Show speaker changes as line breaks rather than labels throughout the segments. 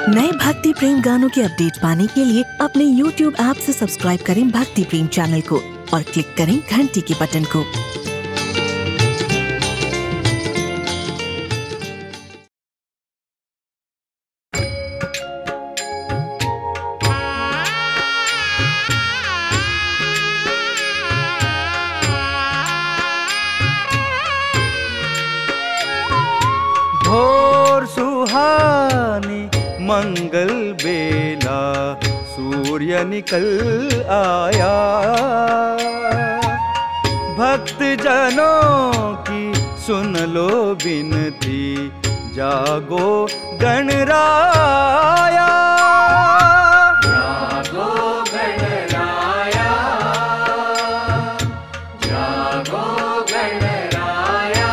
नए भक्ति प्रेम गानों के अपडेट पाने के लिए अपने YouTube ऐप से सब्सक्राइब करें भक्ति प्रेम चैनल को और क्लिक करें घंटी के बटन को।
भोर सुहानी मंगल बेला सूर्य निकल आया, भक्त जनों की सुन लो विनती, जागो गणराया।
जागो गणराया, जागो गणराया।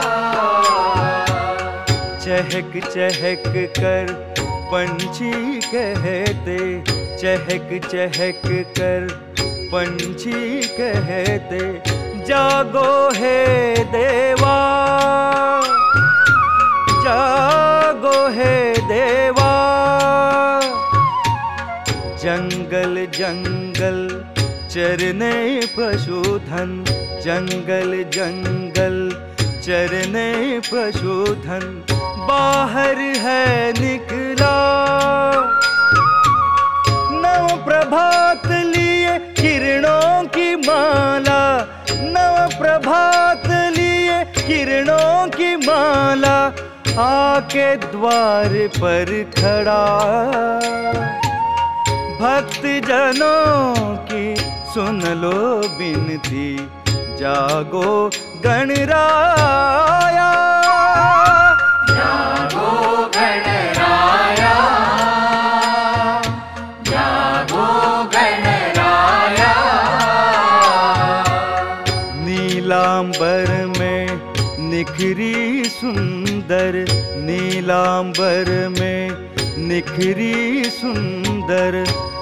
चहक चहक कर पंछी कहते, चहक चहक कर पंछी कहते, जागो हे देवा, जागो हे देवा। जंगल जंगल चरने पशुधन, जंगल जंगल चरने पशुधन, बाहर है निकला। नव प्रभात लिए किरणों की माला, नव प्रभात लिए किरणों की माला, आके द्वार पर खड़ा। भक्त जनों की सुन लो विनती, जागो गणराया।
जागो गणराया, जागो गणराया।
नीलांबर में निखरी सुंदर, नीलांबर में निखरी सुंदर,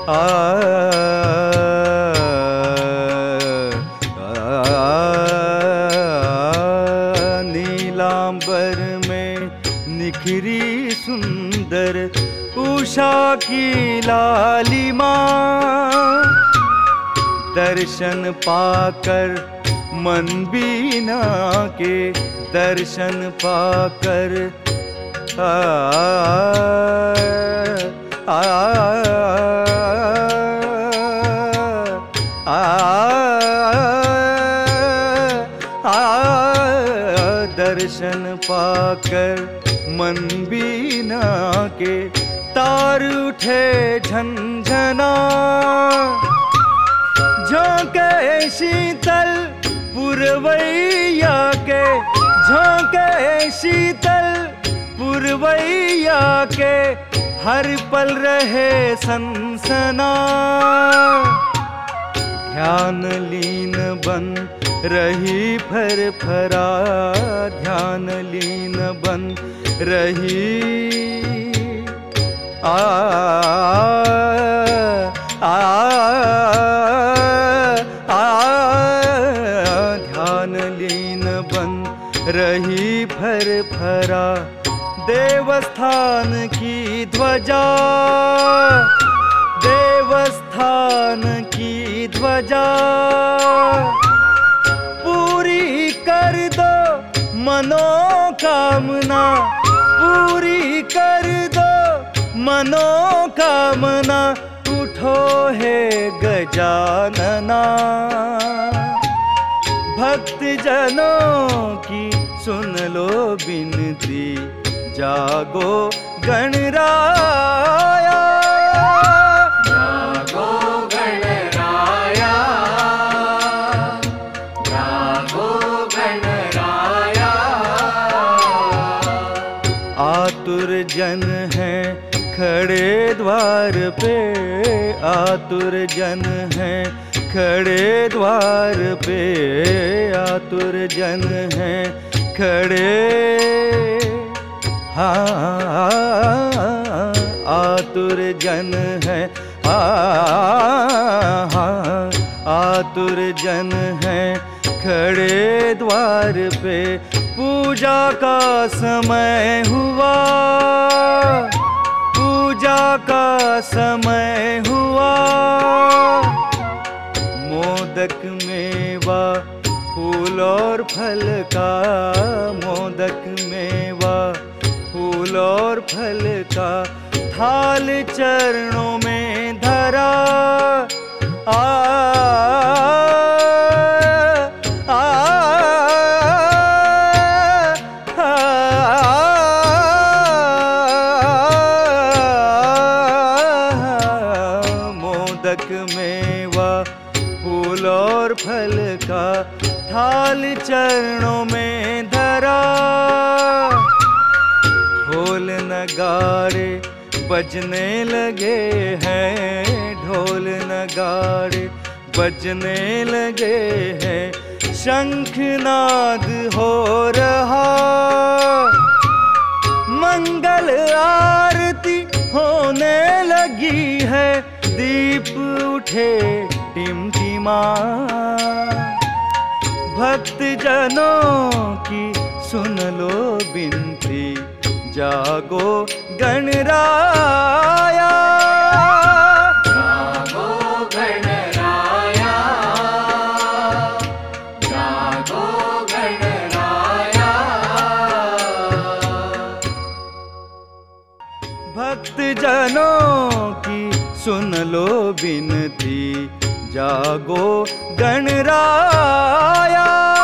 नीलांबर में निखरी सुंदर, उषा की लालिमा। दर्शन पाकर मन बीना के, दर्शन पाकर दर्शन पाकर मन बीना के, तार उठे झंझना। झोंके शीतल पुरवैया के, झोंके शीतल पुरवैया के, हर पल रहे सनसना। ध्यान लीन बन रही फरफरा, ध्यान लीन बन रही ध्यान लीन बन रही फरफरा। देवस्थान की ध्वजा, देवस्थान की ध्वजा, पूरी कर दो मनोकामना, पूरी कर दो मनोकामना। उठो हे गजानना, भक्त जनों की सुन लो विनती, जागो गणराया।
जागो गणराया, जागो गणराया।
आतुर जन हैं खड़े द्वार पे, आतुर जन हैं खड़े द्वार पे, आतुर जन हैं खड़े। हाँ, आतुर जन हैं, आतुर जन हैं खड़े द्वार पे। पूजा का समय हुआ, पूजा का समय हुआ, मोदक मेवा फूल और फल का, मोदक मेवा फूल और फल का, थाल चरणों में धरा। मोदक मेवा फूल और फल का, थाल चरणों में धरा। ढोल नगाड़े बजने लगे हैं, ढोल नगाड़े बजने लगे हैं, शंखनाद हो रहा। मंगल आरती होने लगी है, दीप उठे टिमटिमा। भक्त जनों की सुन लो विनती, जागो गणराया।
जागो गणराया, जागो गणराया।
भक्त जनों की सुन लो विनती, जागो गणराया।